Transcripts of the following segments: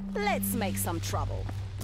Let's make some trouble.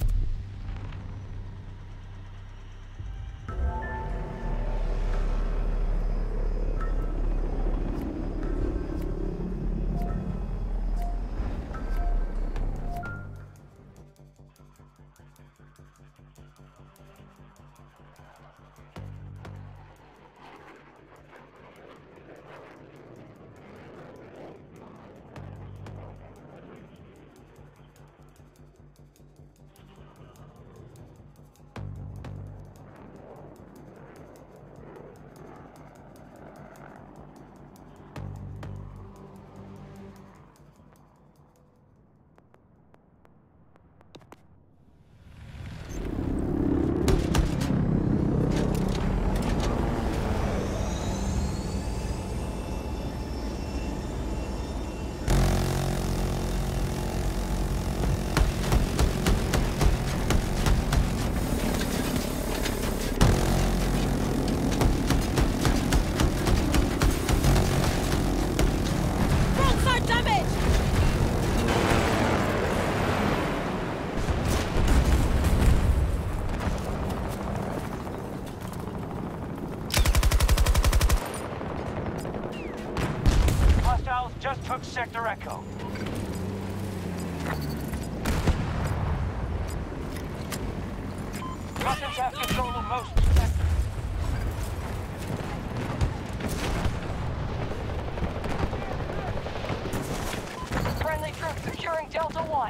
Just took Sector Echo. Russians have control of most sectors. Friendly troops securing Delta 1.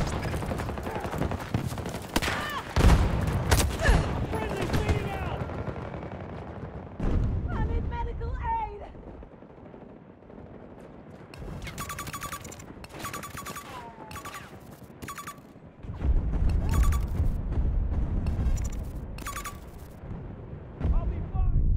Friendly bleeding out! I need medical aid! I'll be fine!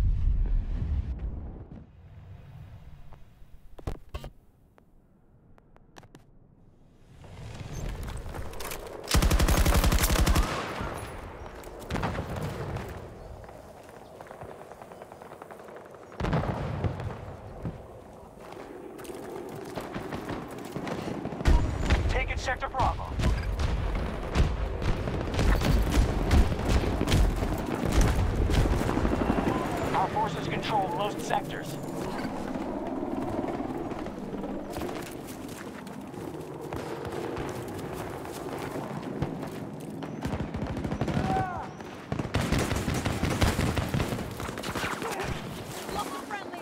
Taking Sector Bravo. Our forces control most sectors. Local friendly!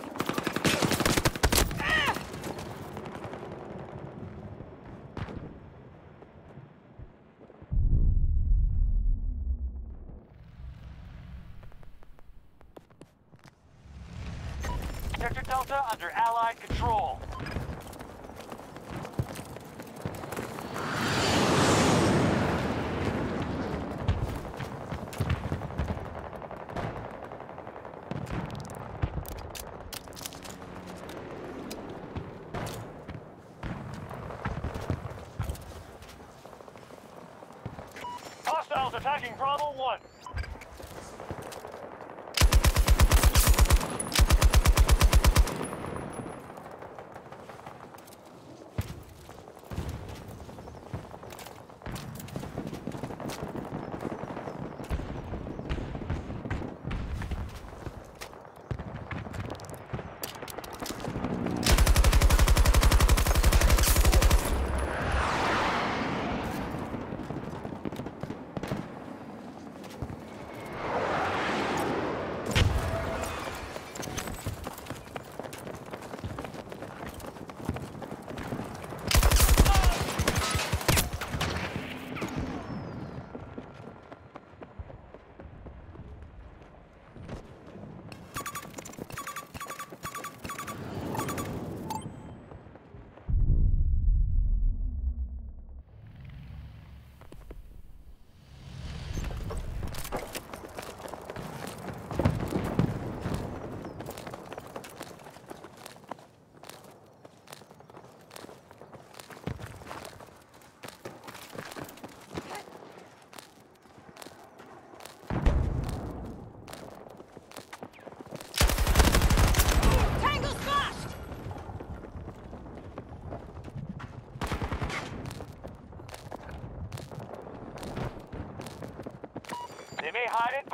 Sector Delta under Allied control. Hostiles attacking Bravo 1.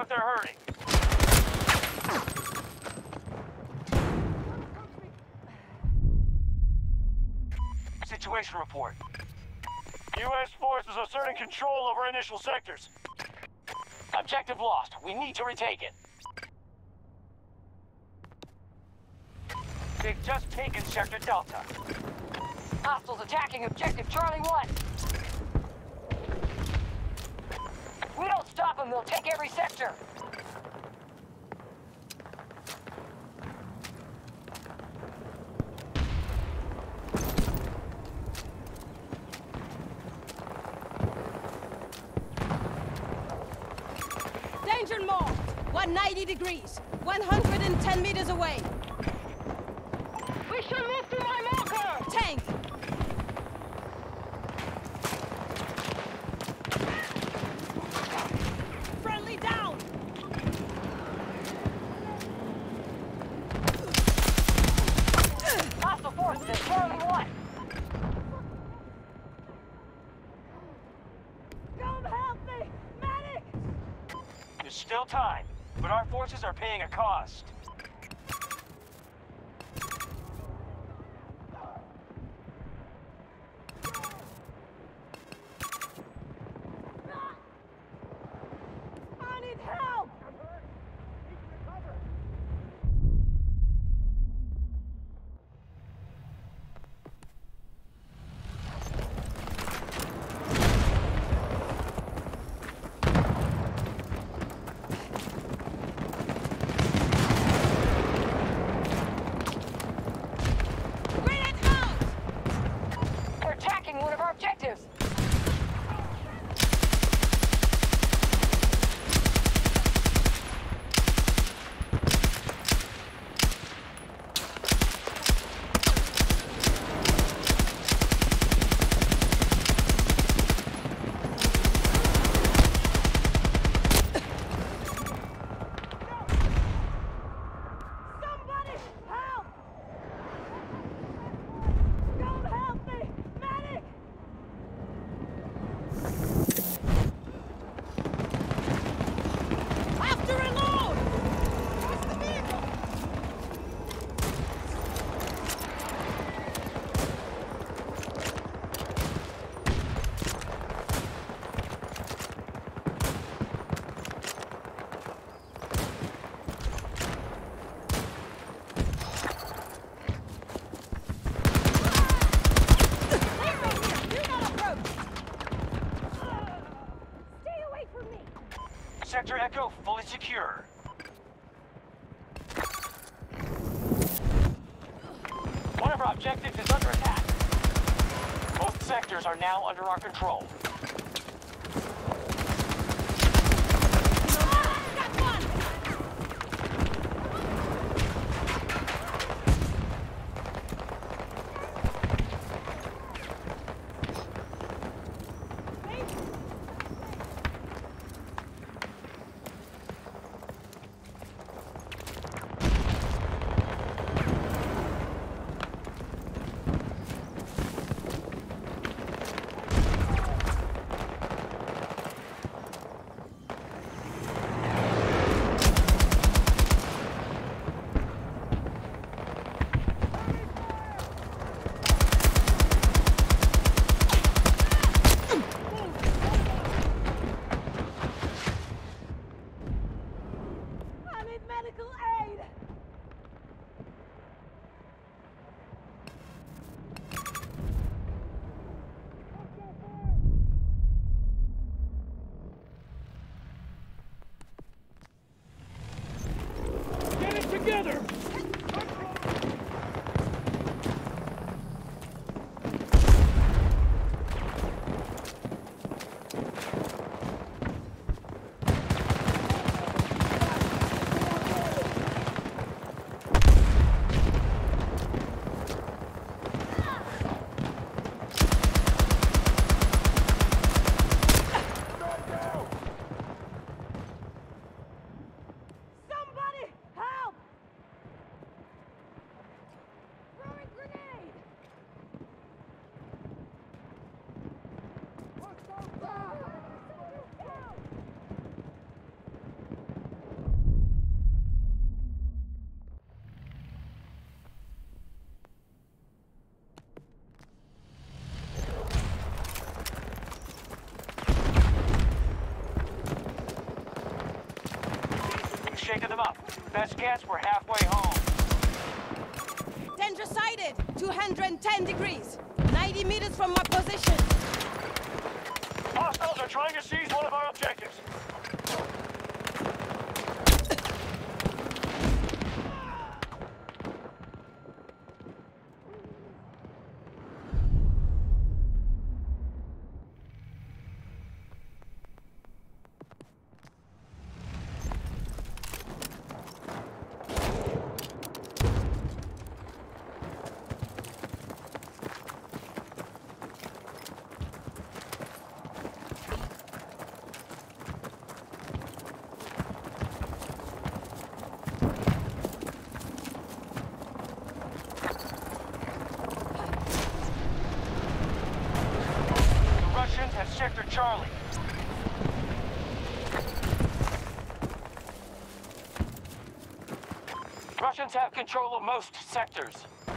if they're hurting. Situation report. U.S. forces asserting control over initial sectors. Objective lost. We need to retake it. They've just taken Sector Delta. Hostiles attacking Objective Charlie 1. If we don't stop them, they'll take every sector. Danger marked. 190 degrees. 110 meters away. We should move to my marker! Tank. Friendly down. Hostile forces at Charlie 1. Come help me! Medic! There's still time, but our forces are paying a cost. I need help! Grenade out! They're attacking one of our objectives. Somebody help! Come help me! Medic! After reload! Where's the vehicle? Stay right here! Do not approach! Stay away from me! Sector Echo fully secure. One of our objectives is under attack. Both sectors are now under our control. Got one! I need medical aid! Get it together! shaken them up. Best guess, we're halfway home. Danger sighted! 210 degrees! 90 meters from my position! Hostiles are trying to seize one of our objectives. Have Sector Charlie. Russians have control of most sectors.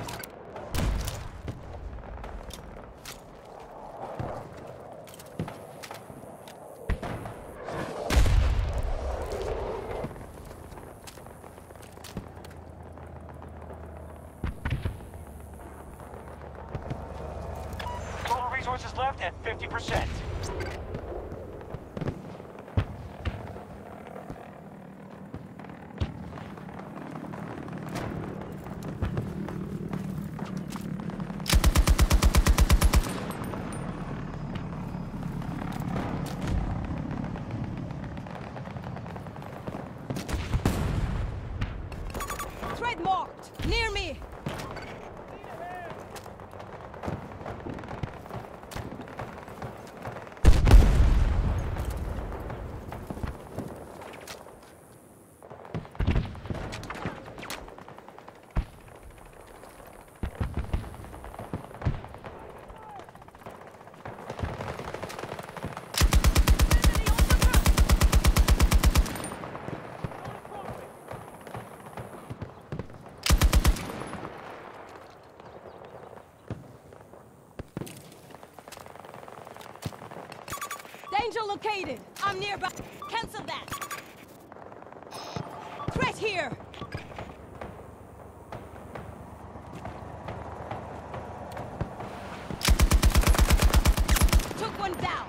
Total resources left at 50%. Threat marked! Near me! Danger located! I'm nearby! Cancel that! Threat here! Took one down!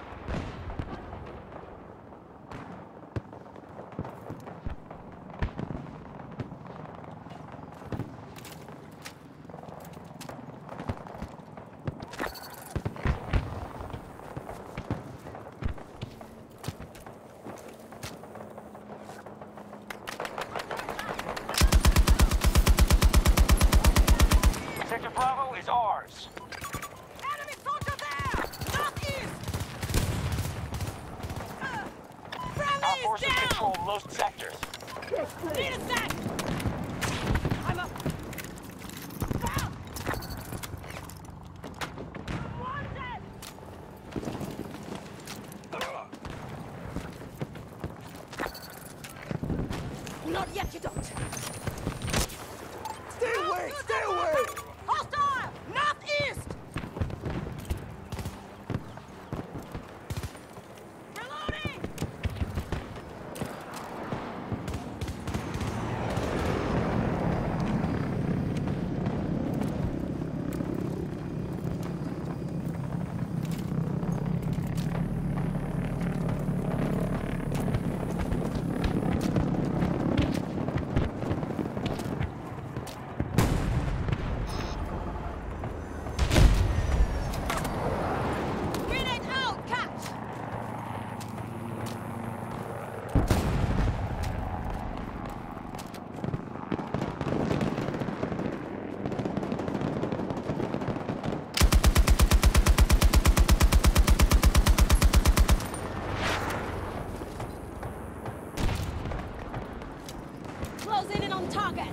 Sector Bravo is ours. Enemy soldier there! Northeast! Our Friendly forces down! control most sectors. Need a sec! I'm up! Down! Wanted! Not yet, you don't! Stay away! Stay away! Hostile! Northeast! Reloading! Grenade out! Catch! Closing in on target!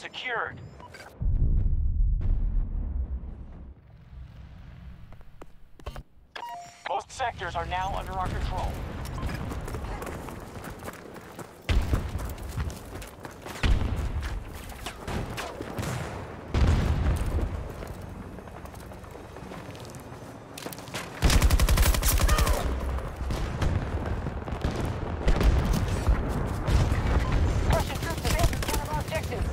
secured. Most sectors are now under our control. Russian troops have entered one of our objectives.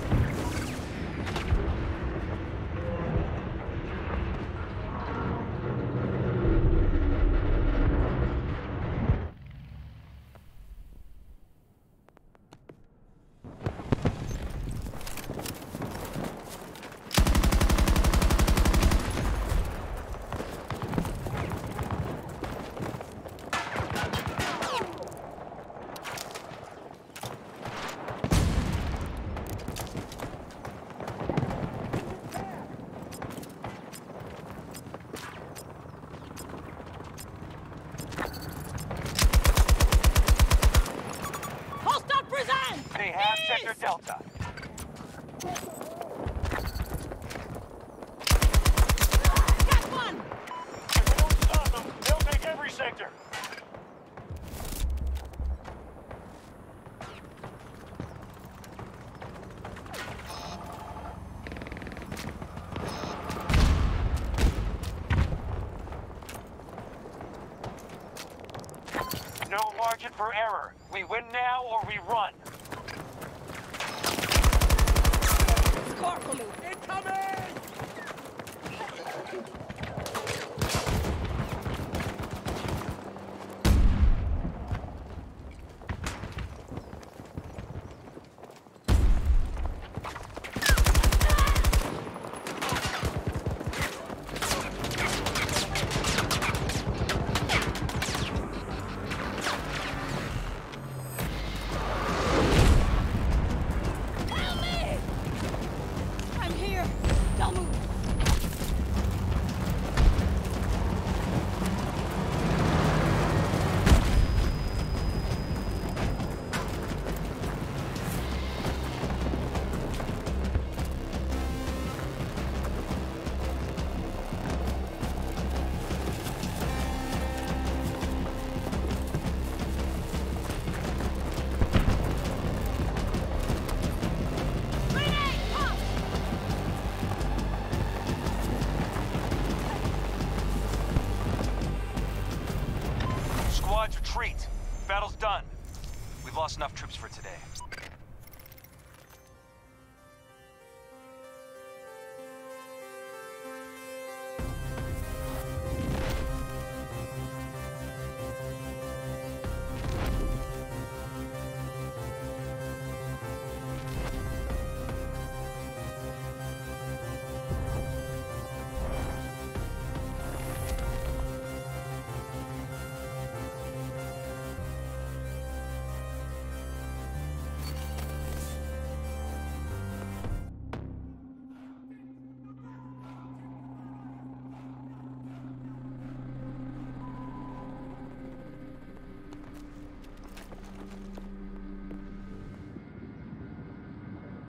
Hostile prison! They have Sector Delta. Got one! If we don't stop them, they'll take every sector. No margin for error. We win now or we run. Score for me! Incoming! Help me! I'm here! Don't move! Grenade! Up! Squads retreat. Battle's done. We've lost enough troops for today.